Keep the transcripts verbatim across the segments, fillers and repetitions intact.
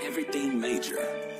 Everything major.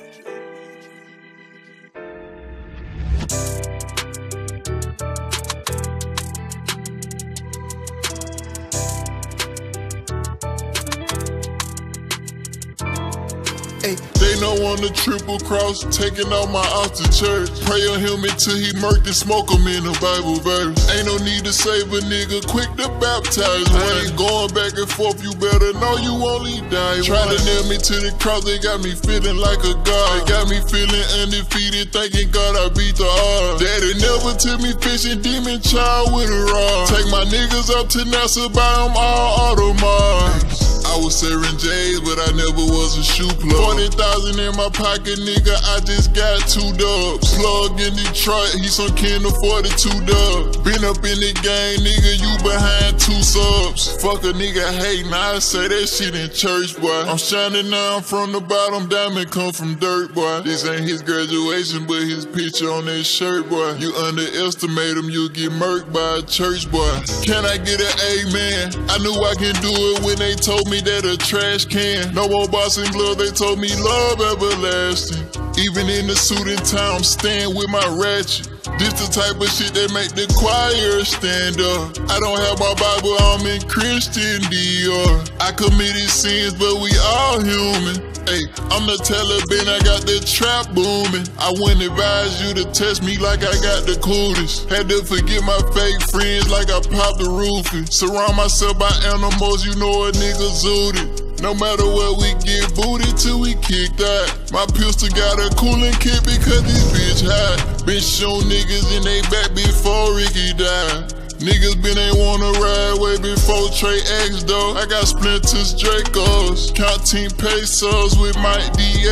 Ay, they know on the triple cross, taking out my off to church. Pray on him until he murked and smoke him in a Bible verse. Ain't no need to save a nigga, quick to baptize. I ain't going back and forth, you better know you only die. Try to nail me to the cross, they got me feeling like a god. They got me feeling undefeated, thanking God I beat the odds. Daddy never took me fishing, demon child with a rod. Take my niggas up to NASA, buy them all Audemars. I was serving J's, but I never was a shoe plug. forty thousand in my pocket, nigga, I just got two dubs. Plug in Detroit, he some kin of forty-two dubs. Been up in the game, nigga, you behind two subs. Fuck a nigga hatin', I say that shit in church, boy. I'm shining now, I'm from the bottom, diamond come from dirt, boy. This ain't his graduation, but his picture on that shirt, boy. You underestimate him, you'll get murked by a church, boy. Can I get an amen? I knew I can do it when they told me that a trash can. No more bossing glove, they told me love everlasting. Even in the suit and tie, I'm staying with my ratchet. This the type of shit that make the choir stand up. I don't have my Bible, I'm in Christian Dior. I committed sins, but we all human. Hey, I'm the Taliban, I got the trap booming. I wouldn't advise you to test me like I got the coolest. Had to forget my fake friends like I popped the roofie. Surround myself by animals, you know a nigga zooted. No matter what, we get booted till we kick that. My pistol got a cooling kit because this bitch hot. Been shooting niggas in they back before Ricky died. Niggas been ain't wanna ride way before Trey X though. I got splinters, Dracos. Counting pesos with my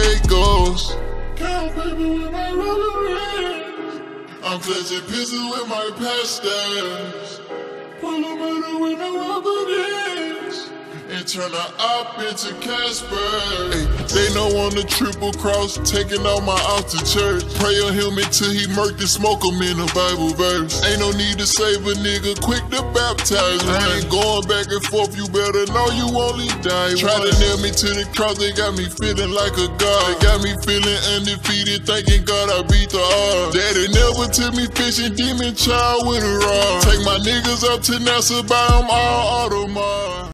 Diegos. Count paper with my roller. I'm clutching pistols with my pastors. Pull them out with no rubber bands. And turn the op into Casper. Ay, they know on the triple cross, taking out my off to church. Pray on him until he murked and smoke him in a Bible verse. Ain't no need to save a nigga, quick to baptize. I ain't going back and forth, you better know you only die. Try to nail me to the cross, they got me feeling like a god. They got me feeling undefeated, thanking God I beat the odds. Daddy never took me fishing, demon child with a rod. Take my niggas up to NASA, buy them all Audemars.